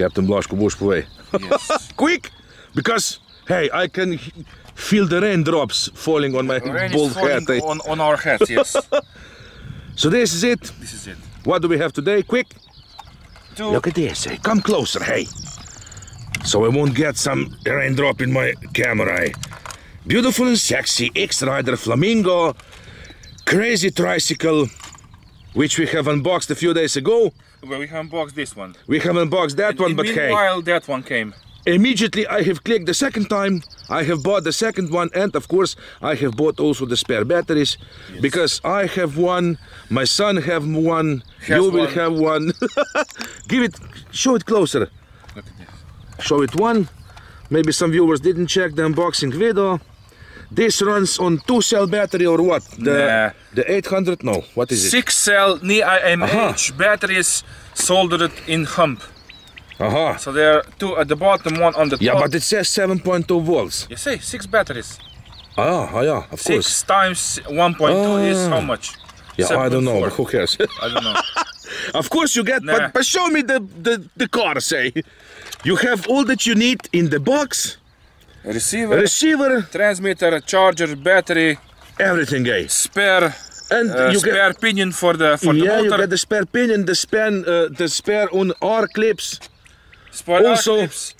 Captain Blaszko Bushway. Yes. Quick! Because, hey, I can feel the raindrops falling on my Rain bald is falling head. on our heads, yes. So this is it. This is it. What do we have today? Quick! Two. Look at this, hey. Come closer, hey. So I won't get some raindrop in my camera, hey. Beautiful and sexy X-Rider Flamingo crazy tricycle, which we have unboxed a few days ago. Well, we have unboxed this one. We have unboxed that one, but hey. Meanwhile, that one came. Immediately I have clicked the second time, I have bought the second one, and of course I have bought also the spare batteries, yes. Because I have one, my son have one, you will have one. Give it, show it closer. Look at this. Show it one. Maybe some viewers didn't check the unboxing video. This runs on 2-cell battery or what? The 800? No, what is it? 6-cell NiMH batteries soldered in hump. So there are two at the bottom, one on the top. Yeah, but it says 7.2 volts. You say 6 batteries. Yeah, of course. 6 times 1.2 is how much? Yeah, 7. I don't know, but who cares? I don't know. Of course you get, but show me the car, say. You have all that you need in the box. Receiver, transmitter, charger, battery, everything, eh? Spare, and you spare get, pinion for the motor. You get the spare pinion, the spare on R clips. Spare also, R clips,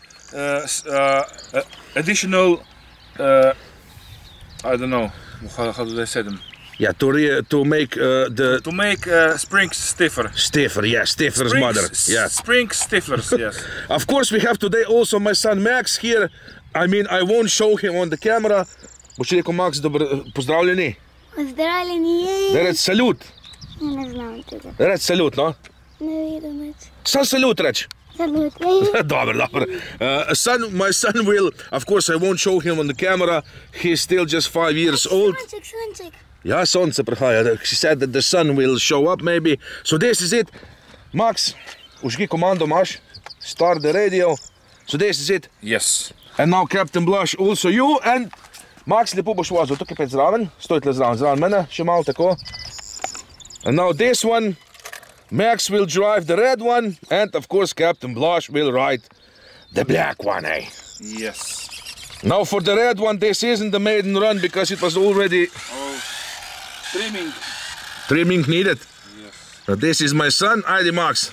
additional, I don't know how do they say them. Yeah, to make springs stiffer. Stiffer, yeah, stiffer's mother. Yeah. Spring stiffers, yes. Of course, we have today also my son Max here. I mean, I won't show him on the camera. Boš rekel, Max, pozdravljeni. Pozdravljeni. Da reč salut. Ne znam tega. Da reč salut, no? Ne vidim več. Sam salut reč. Salut. Dobro. My son will, of course, I won't show him on the camera. He's still just 5 years old. Sonček. Ja, sonce prihaja. She said that the sun will show up maybe. So this is it. Max, užgi komando imaš. Start the radio. So this is it. Yes. And now Captain Blaž, also you, and Max, lepo boš vozil, tukaj pet zraven, stoj tle zraven mene, še malo tako. And now this one, Max will drive the red one, and of course Captain Blaž will ride the black one, eh? Yes. Now for the red one, this isn't the maiden run, because it was already... trimming. Trimming needed. Yes. Now this is my son, Ajde Max.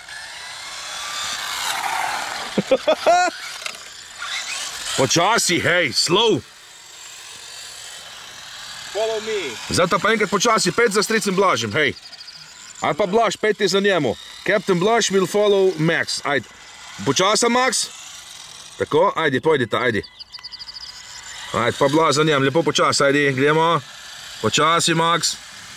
Počasi, hej, slow. Follow me. Zato pa enkrat počasi, pet za stricem Blažem, hej. Ali pa Blaž, peti za njemu. Captain Blaž will follow Max, ajde. Počasa, Max. Tako, ajde, pojdite, ajde. Ajde, pa Blaž za njem, lepo počasi, ajde, gremo. Počasi, Max.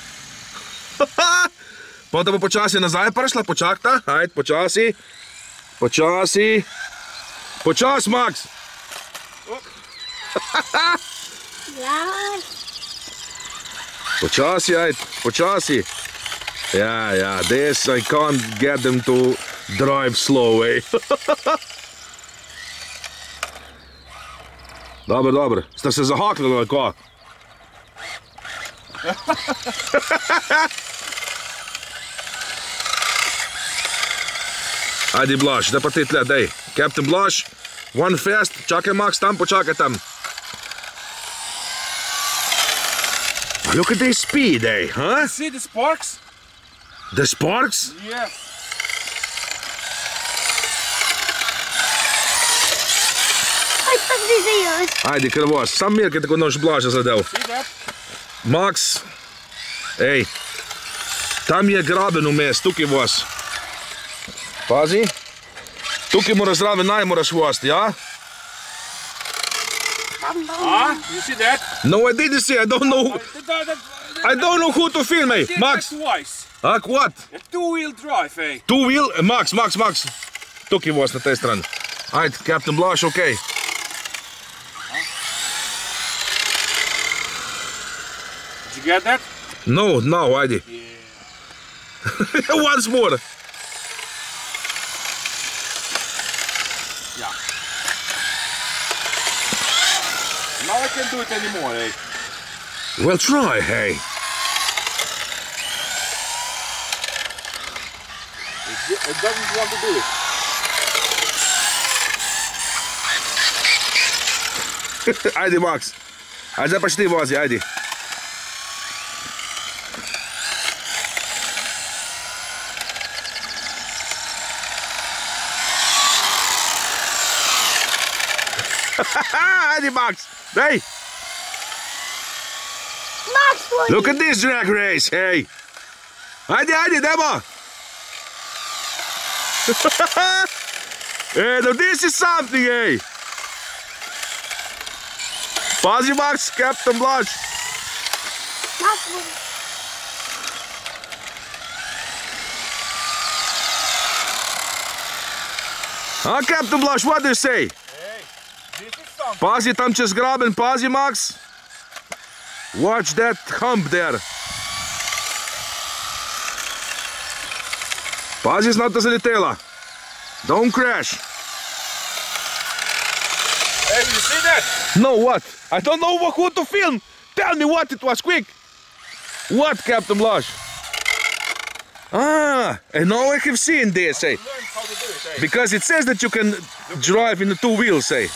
Potem bo počasi nazaj prišla, počakta, ajde, počasi. Počasi. Počas, Max. Počasi, ajde, počasi. Yeah, this I can't get them to drive slow, eh? Dobro. Ste se zahakljali, ali ko? Ajde, Blaž, da pa ti tle, dej. Captain Blaž, one fast, čakaj Max tam, počakaj tam. Look at this speed, eh, huh? See the sparks? The sparks? Yes. Ajde, ker voz, sam mir, kaj tako noš Blaža zadev. See that? Max, ej, tam je graben vmes, tukaj voz. Pazi. Tukaj moraš zraven naj moraš voziti, ja? You see that? No, I didn't see, I don't know. I don't know who to film, eh? Max. Twice. What? A two-wheel drive, eh? Two-wheel? Max. Tukaj voz na tej strani. Ajde, Captain Blaž, okej. Did you get that? No, ajde. Yeah. Once more. Yeah. Now I can't do it anymore, eh? Well, try, hey. It doesn't want to do it. Ajde, Max. Ajde, zdaj pa še ti vozi, ajde. Ajde, Max. Daj. Max, what? Look at this drag race, hey. Ajde, ajde, dajmo. Hey, now this is something, hey. Pazi, Max, Captain Blaž. Max, what? Huh, Captain Blaž, what do you say? Hey, this is something. Pazi tam čez graben, pazi, Max. Watch that hump there. Pazi, znata zaletela. Don't crash. Hey, you see that? No, what? I don't know who to film. Tell me what it was, quick. What, Captain Blaž? Ah, and now I have seen this, eh? Learn how to do it, hey. Because it says that you can drive in the two wheels, eh?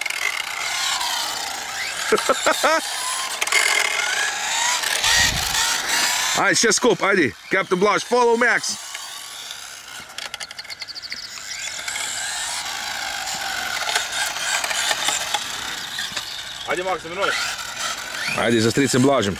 Ajde, še skup, ajde. Captain Blaž, follow Max. Ajde, Max, za menoj. Ajde, za stricem Blažem.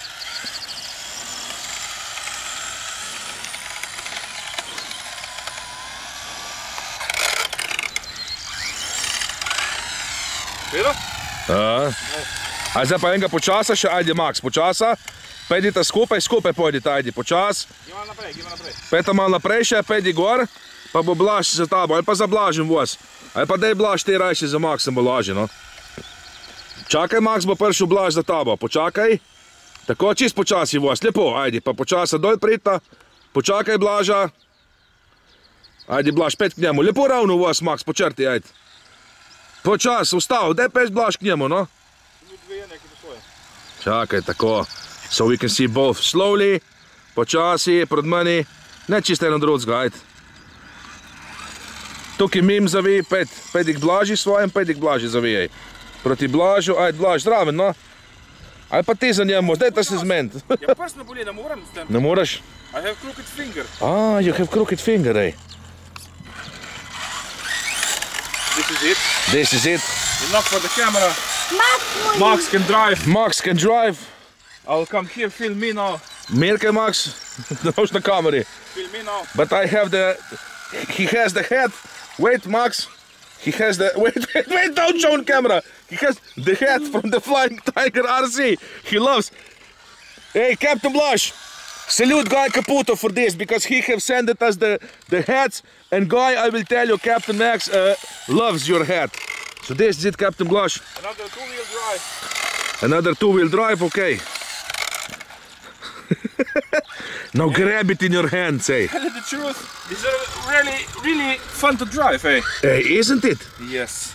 Vidio? Ajde, zdaj pa enega počasa še, ajde, Max, počasa. Pojdite skupaj pojdite, ajde, počas. Gima naprej, gima naprej. Peta malo naprej še, pejdi gor, pa bo Blaž za tabo, ali pa za Blažem voz. Ali pa daj Blaž, ti rajši za Maxem bo lažje, no. Čakaj, Max bo prišel Blaž za tabo, počakaj. Tako, čist počasi voz, lepo, ajde, pa počasa dol prita. Počakaj Blaža. Ajde, Blaž, pet k njemu, lepo ravno voz, Max, po črti, ajde. Počas, ustav, daj peš Blaž k njemu, no. Čakaj, tako. So we can see both slowly, počasi, pred meni, ne čisto eno drugega, ajde. Tukaj mim zavij, pejdi k Blaži svojem, pejdi k Blaži zavijaj. Proti Blažu, ajde Blaž, zraven, no. Ajde pa ti za njemu, zdaj ta se zment. Ja, prst me boli, ne moram s tem. Ne moraš? I have crooked finger. Ah, you have crooked finger, ej. This is it. This is it. Enough for the camera. Max, what? Max can drive. Max can drive. I'll come here, film me now. Mirke, Max, noš na kameri. Film me now. But I have the, he has the head. Wait, Max. He has the, wait, don't show on camera. He has the head from the Flying Tiger RC. He loves. Hey, Captain Blaž, salute Guy Caputo for this, because he have sent us the heads. And Guy, I will tell you, Captain Max loves your head. So this is it, Captain Blaž. Another two-wheel drive. Another two-wheel drive, okay. Now grab it in your hands, hey. Tell you the truth, these are really, really fun to drive, eh? Hey, isn't it? Yes.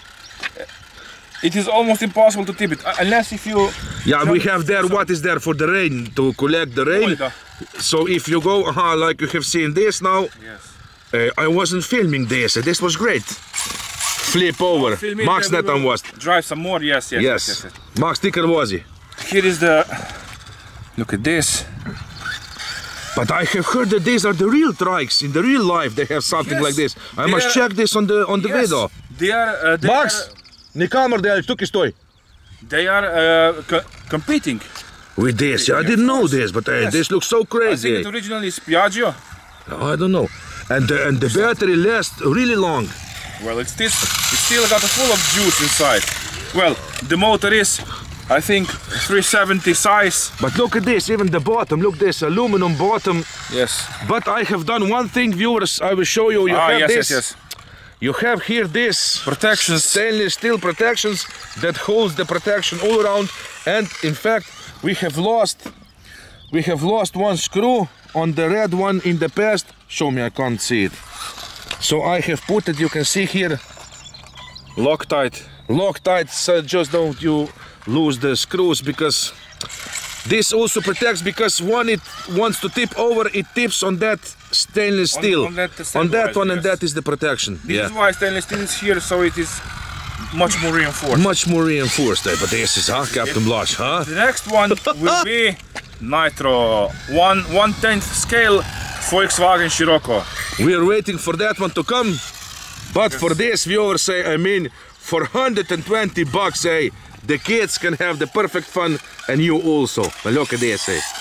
It is almost impossible to tip it, unless if you... Yeah, we have there, what is there for the rain, to collect the rain. So if you go, like you have seen this now, Yes. I wasn't filming this, this was great. Flip over, Film it, Max we netan will was. Drive some more, yes. Yes, Max ticker was he. Here is the... Look at this. But I have heard that these are the real trikes, in the real life they have something Yes, like this. I they must are- check this on the Yes, video. they are... Max, nikamor deliš, tukaj stoj. They are competing. With this, yeah, I didn't know this, but Yes. this looks so I crazy. think it originally is Piaggio. I don't know. And the battery lasts really long. Well, it's still got a full of juice inside. Well, the motor is, I think, 370 size. But look at this, even the bottom, look this, aluminum bottom. Yes. But I have done one thing, viewers, I will show you. You have this. yes. You have here this Protections. stainless steel protections that holds the protection all around. And in fact, we have lost one screw on the red one in the past. Show me, I can't see it. So I have put it, you can see here, Loctite. Loctite, so just don't you lose the screws, because this also protects, because when it wants to tip over, it tips on that stainless steel. on that On that stabilizer, one, and yes. that is the protection. This is why stainless steel is here, so it is much more reinforced. Much more reinforced, but this is, huh, Captain Blush, huh? The next one will be Nitro 1/10 scale Volkswagen Scirocco. We are waiting for that one to come, but for this viewers say, I mean, for $120, eh, the kids can have the perfect fun, and you also. Now look at this, eh.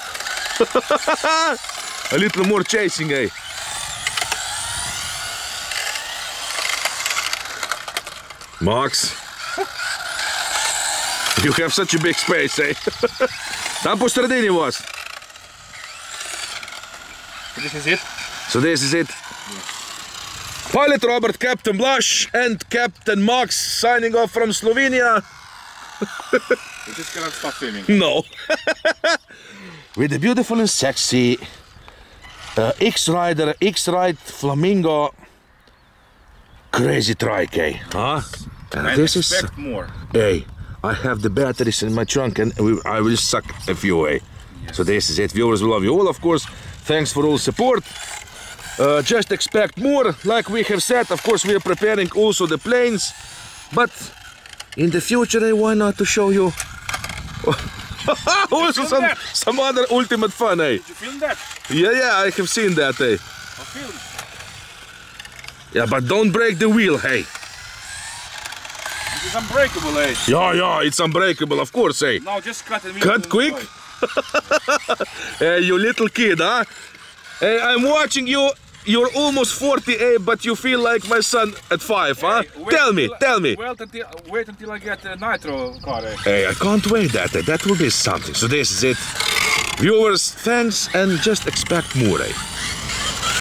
A little more chasing, eh. Max, you have such a big space, eh? Там по средине was. This is it. So this is it. Pilot Robert, Captain Blush, and Captain Max signing off from Slovenia. You just cannot stop filming. No. With the beautiful and sexy X-Rider, X-Ride Flamingo crazy trike, eh? Huh? And This expect is... more. Hey, I have the batteries in my trunk and I will suck a few, eh? Yes. So this is it. Viewers, we love you all, of course. Thanks for all support. Just expect more. Like we have said, of course, we are preparing also the planes. But in the future, eh, why not to show you also some other ultimate fun, eh? Did you film that? Yeah, I have seen that, eh? I filmed. Yeah, but don't break the wheel, hey. It is unbreakable, eh? Yeah, it's unbreakable, of course, eh? Now just cut it. Cut quick? Hey, you little kid, huh? Hey, I'm watching you. You're almost 40, eh? But you feel like my son at 5, huh? Tell me. Wait until I get a Nitro car, eh? Hey, I can't wait that. That will be something. So this is it. Viewers, thanks and just expect more, eh?